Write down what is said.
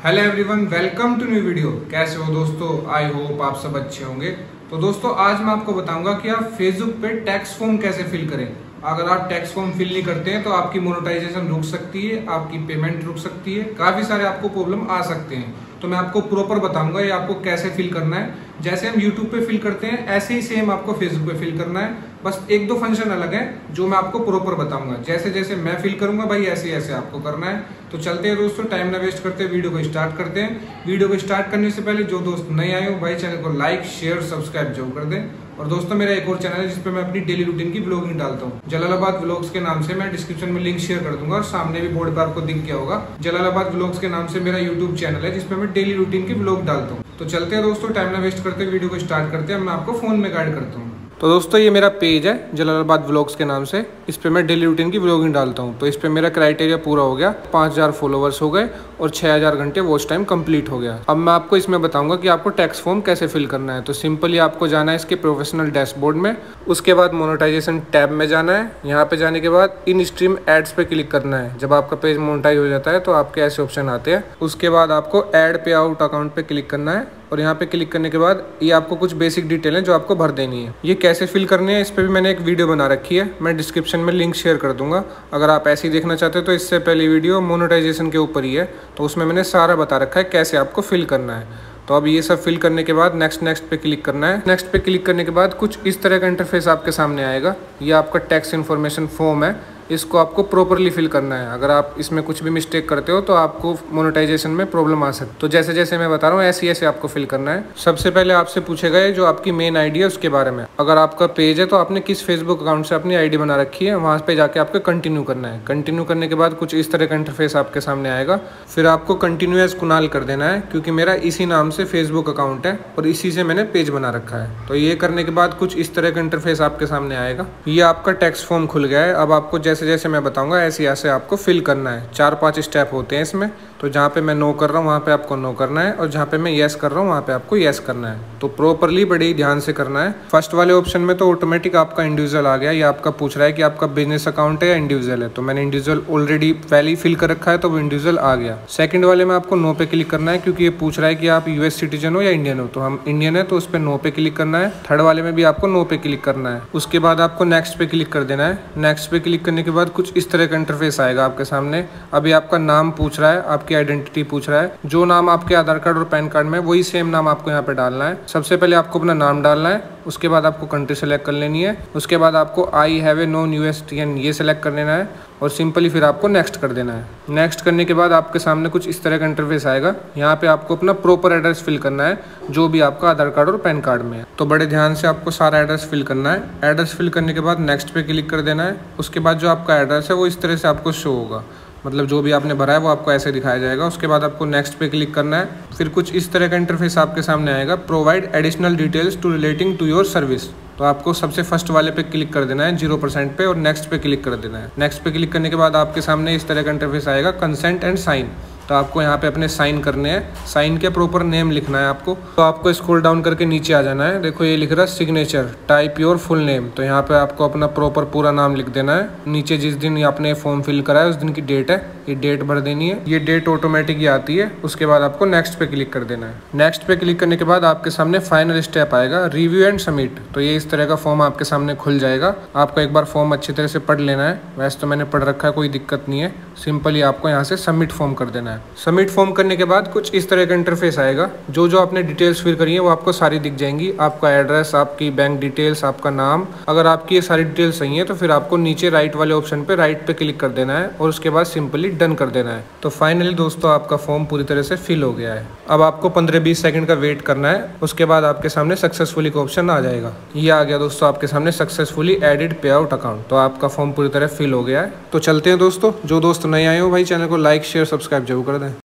Hello everyone, welcome to new video. कैसे हो दोस्तों? आई होप आप सब अच्छे होंगे। तो दोस्तों आज मैं आपको बताऊंगा कि आप फेसबुक पे टैक्स फॉर्म कैसे फिल करें। अगर आप टैक्स फॉर्म फिल नहीं करते हैं तो आपकी मोनेटाइजेशन रुक सकती है, आपकी पेमेंट रुक सकती है, काफी सारे आपको प्रॉब्लम आ सकते हैं। तो मैं आपको प्रॉपर बताऊंगा ये आपको कैसे फिल करना है। जैसे हम यूट्यूब पे फिल करते हैं ऐसे ही सेम आपको फेसबुक पे फिल करना है, बस एक दो फंक्शन अलग है जो मैं आपको प्रॉपर बताऊंगा। जैसे जैसे मैं फिल करूंगा भाई ऐसे ऐसे आपको करना है। तो चलते हैं दोस्तों, टाइम ना वेस्ट करते, वीडियो को स्टार्ट करते हैं। वीडियो को स्टार्ट करने से पहले जो दोस्त नए आए हो भाई चैनल को लाइक शेयर सब्सक्राइब जरूर कर दें। और दोस्तों मेरा एक और चैनल है जिसपे मैं अपनी डेली रूटीन की ब्लॉगिंग डालता हूँ, जलालाबाद व्लॉग्स के नाम से। मैं डिस्क्रिप्शन में लिंक शेयर कर दूंगा और सामने भी बोर्ड पर आपको दिख गया होगा। जलालाबाद व्लॉग्स के नाम से मेरा यूट्यूब चैनल है जिसपे मैं डेली रूटीन की ब्लॉग डालता हूँ। तो चलते हैं दोस्तों, टाइम ना वेस्ट करते वीडियो को स्टार्ट करते हैं। मैं आपको फोन में गाइड करता हूँ। तो दोस्तों ये मेरा पेज है जलालाबाद व्लॉग्स के नाम से, इस पे मैं डेली रूटीन की व्लॉगिंग डालता हूँ। तो इस पे मेरा क्राइटेरिया पूरा हो गया, 5000 फॉलोवर्स हो गए और 6000 घंटे वॉच टाइम कंप्लीट हो गया। अब मैं आपको इसमें बताऊंगा कि आपको टैक्स फॉर्म कैसे फिल करना है। तो सिंपली आपको जाना है इसके प्रोफेशनल डैशबोर्ड में, उसके बाद मोनेटाइजेशन टैब में जाना है। यहाँ पे जाने के बाद इन स्ट्रीम एड्स पे क्लिक करना है। जब आपका पेज मोनेटाइज हो जाता है तो आपके ऐसे ऑप्शन आते हैं। उसके बाद आपको ऐड पे आउट अकाउंट पे क्लिक करना है और यहाँ पे क्लिक करने के बाद ये आपको कुछ बेसिक डिटेल है जो आपको भर देनी है। ये कैसे फिल करनी है इस पे भी मैंने एक वीडियो बना रखी है, मैं डिस्क्रिप्शन में लिंक शेयर कर दूंगा। अगर आप ऐसे ही देखना चाहते हो तो इससे पहले वीडियो मोनेटाइजेशन के ऊपर ही है, तो उसमें मैंने सारा बता रखा है कैसे आपको फिल करना है। तो अब ये सब फिल करने के बाद नेक्स्ट पे क्लिक करना है। नेक्स्ट पे क्लिक करने के बाद कुछ इस तरह का इंटरफेस आपके सामने आएगा। ये आपका टैक्स इन्फॉर्मेशन फॉर्म है, इसको आपको प्रॉपरली फिल करना है। अगर आप इसमें कुछ भी मिस्टेक करते हो तो आपको मोनेटाइजेशन में प्रॉब्लम आ सकती है। तो जैसे जैसे मैं बता रहा हूँ ऐसे ऐसे आपको फिल करना है। सबसे पहले आपसे पूछेगा ये जो आपकी मेन आईडी है उसके बारे में। अगर आपका पेज है तो आपने किस फेसबुक अकाउंट से अपनी आईडी बना रखी है, वहाँ पे जाके आपको कंटिन्यू करना है। कंटिन्यू करने के बाद कुछ इस तरह का इंटरफेस आपके सामने आएगा। फिर आपको कंटिन्यू एज कुणाल कर देना है, क्योंकि मेरा इसी नाम से फेसबुक अकाउंट है और इसी से मैंने पेज बना रखा है। तो ये करने के बाद कुछ इस तरह का इंटरफेस आपके सामने आएगा। ये आपका टैक्स फॉर्म खुल गया है। अब आपको जैसे जैसे मैं बताऊंगा ऐसे ऐसे आपको फिल करना है। 4-5 स्टेप होते हैं इसमें। तो जहाँ पे मैं नो कर रहा हूँ वहाँ पे आपको नो करना है और जहाँ पे मैं येस कर रहा हूँ वहाँ पे आपको येस करना है। तो प्रॉपरली बड़े ही ध्यान से करना है। फर्स्ट वाले ऑप्शन में तो ऑटोमेटिक आपका इंडिविजुअल आ गया। ये आपका पूछ रहा है कि आपका बिजनेस अकाउंट है या इंडिविजुअल है। तो मैंने इंडिविजुअल ऑलरेडी पहले ही फिल कर रखा है तो वो इंडिविजुअल आ गया। सेकंड वाले में आपको नो पे क्लिक करना है, क्योंकि ये पूछ रहा है कि आप यूएस सिटीजन हो या इंडियन हो। तो हम इंडियन है तो उस पर नो पे क्लिक करना है। थर्ड वाले में भी आपको नो पे क्लिक करना है। उसके बाद आपको नेक्स्ट पे क्लिक कर देना है। नेक्स्ट पे क्लिक करने के बाद कुछ इस तरह का इंटरफेस आएगा आपके सामने। अभी आपका नाम पूछ रहा है, आपकी आइडेंटिटी पूछ रहा है। जो नाम आपके आधार कार्ड और पैन कार्ड में वही सेम नाम आपको यहाँ पे डालना है। सबसे पहले आपको अपना नाम डालना है, उसके बाद आपको कंट्री सेलेक्ट कर लेनी है। उसके बाद आपको आई हैव ए नॉन यूएसटीएन ये सेलेक्ट कर लेना है और सिंपली फिर आपको नेक्स्ट कर देना है। नेक्स्ट करने के बाद आपके सामने कुछ इस तरह का इंटरफेस आएगा। यहाँ पे आपको अपना प्रॉपर एड्रेस फिल करना है जो भी आपका आधार कार्ड और पैन कार्ड में है। तो बड़े ध्यान से आपको सारा एड्रेस फिल करना है। एड्रेस फिल करने के बाद नेक्स्ट पे क्लिक कर देना है। उसके बाद जो आपका एड्रेस है वो इस तरह से आपको शो होगा, मतलब जो भी आपने भरा है वो आपको ऐसे दिखाया जाएगा। उसके बाद आपको नेक्स्ट पे क्लिक करना है। फिर कुछ इस तरह का इंटरफेस आपके सामने आएगा, provide additional details to relating to your service. तो आपको सबसे फर्स्ट वाले पे क्लिक कर देना है 0% पे और नेक्स्ट पे क्लिक कर देना है। नेक्स्ट पे क्लिक करने के बाद आपके सामने इस तरह का इंटरफेस आएगा, कंसेंट एंड साइन। तो आपको यहाँ पे अपने साइन करने हैं। साइन के प्रॉपर नेम लिखना है आपको। तो आपको स्क्रॉल डाउन करके नीचे आ जाना है। देखो ये लिख रहा है signature, type your full name. तो यहाँ पे आपको अपना प्रॉपर पूरा नाम लिख देना है। नीचे जिस दिन आपने फॉर्म फिल करा है उस दिन की डेट है, ये डेट भर देनी है। ये डेट ऑटोमेटिक ही आती है। उसके बाद आपको नेक्स्ट पे क्लिक कर देना है। नेक्स्ट पे क्लिक करने के बाद आपके सामने फाइनल स्टेप आएगा, रिव्यू एंड सबमिट। तो ये इस तरह का फॉर्म आपके सामने खुल जाएगा। आपको एक बार फॉर्म अच्छी तरह से पढ़ लेना है। वैसे तो मैंने पढ़ रखा है, कोई दिक्कत नहीं है। सिंपली आपको यहाँ से सबमिट फॉर्म कर देना है। सबमिट फॉर्म करने के बाद कुछ इस तरह का इंटरफेस आएगा। जो जो आपने डिटेल्स फिल करी है वो आपको सारी दिख जाएंगी। आपका एड्रेस, आपकी बैंक डिटेल्स, आपका नाम। अगर आपकी ये सारी डिटेल्स सही है तो फिर आपको नीचे राइट वाले ऑप्शन पे राइट पे क्लिक कर देना है और उसके बाद सिंपली डन कर देना है। तो फाइनली दोस्तों आपका फॉर्म पूरी तरह से फिल हो गया है। अब आपको 15-20 सेकंड का वेट करना है। उसके बाद आपके सामने सक्सेसफुली का ऑप्शन आ जाएगा। ये आ गया दोस्तों आपके सामने successfully added payout account. तो आपका फॉर्म पूरी तरह फिल हो गया है। तो चलते हैं दोस्तों, जो दोस्त नए आए हो भाई चैनल को लाइक शेयर सब्सक्राइब जरूर कर दें।